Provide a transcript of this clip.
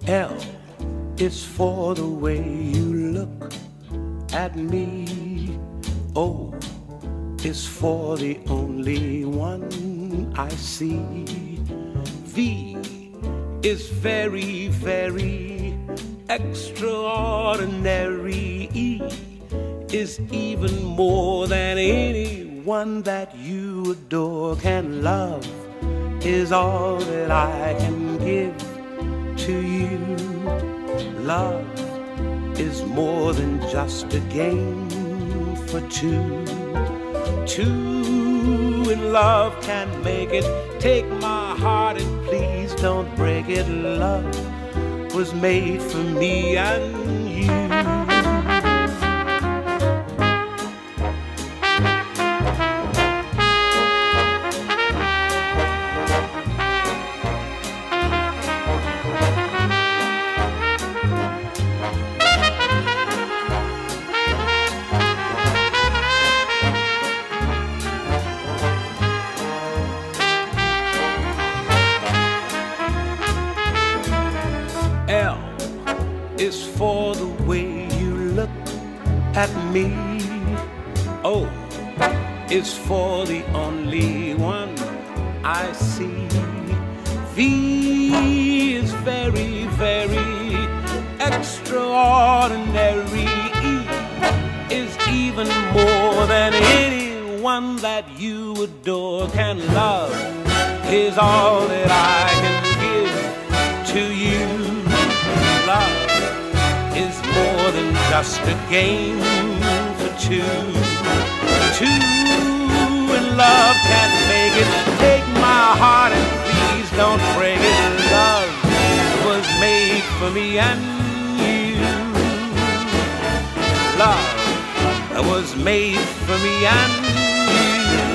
L is for the way you look at me. O is for the only one I see. V is very, very extraordinary. E is even more than anyone that you adore can love. Is all that I can give to you. Love is more than just a game for two. Two in love can make it. Take my heart and please don't break it. Love was made for me and you. L is for the way you look at me. O is for the only one I see. V is very, very extraordinary. E is even more than anyone that you adore can love. Is all that I can give to you. Love is more than just a game for two. Two in love can make it. Take my heart and please don't break it. Love was made for me and you. Love was made for me and you.